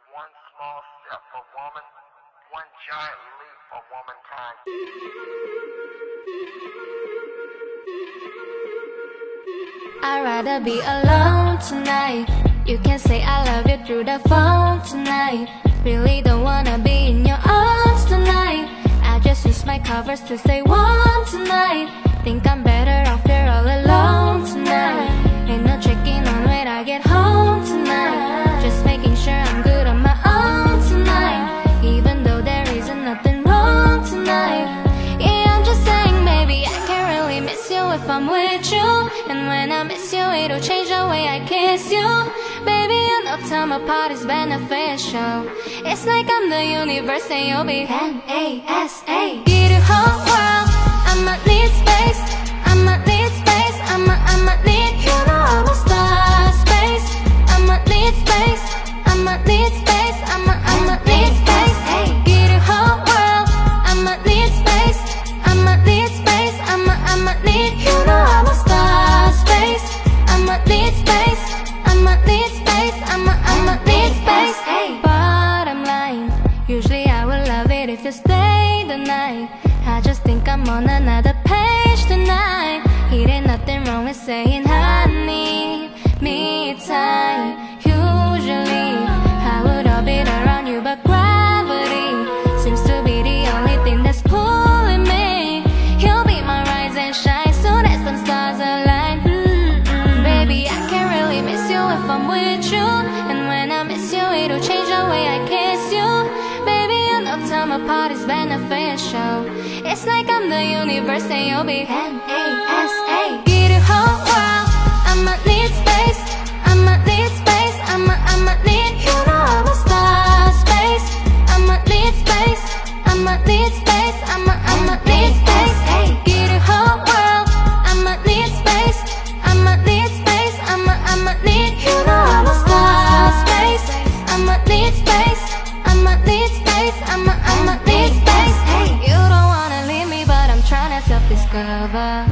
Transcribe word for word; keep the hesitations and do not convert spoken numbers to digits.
One small step for woman, one giant leap for womankind. I'd rather be alone tonight. You can say I love you through the phone tonight. Really don't wanna be in your arms tonight. I just use my covers to stay warm tonight. Think I'm better off here all alone tonight. Ain't no checking on when I get home tonight. Just making sure I'm good on my own tonight. Even though there isn't nothing wrong tonight. Yeah, I'm just saying, baby, I can't really miss you if I'm with you. And when I miss you, it'll change the way I kiss you. Baby, you know time apart is beneficial. It's like I'm the universe and you'll be N A S A. Get the whole world, I'ma need space. I'ma need space, I'ma, I'ma need, you know I'm a star space. I'ma need space, I'ma need space, I'ma, I'ma need space. Get the whole world, I'ma need space. I'ma need space, I'ma, I'ma need, you know I'm a star space. I'ma need space, I'ma need space, I'ma, I'ma need space. Bottom line, usually I would love it if you stay the night. I just think I'm on another page tonight. It ain't nothing wrong with saying I need me time. Usually I would orbit around you, but gravity seems to be the only thing that's pulling me. You'll be my rise and shine soon as some stars align. Mm-mm. Baby, I can't really miss you if I'm with you. And when I miss you, it'll change the way I kiss you. Baby, you know time apart is beneficial. It's like I'm the universe and you'll be N A S A. Get the whole world, I'ma need space. I'ma need space, I'ma, I'ma need, you know I'm a star space. I'ma need space, I'ma need space, I'ma, I'ma need space. Get the whole world, I'ma need space. I'ma need space, I'ma, I'ma need, you know I'm a star space. I'ma need space, I'ma need space, I'ma, I'ma need space. You don't wanna leave me, but I'm trying to self-discover.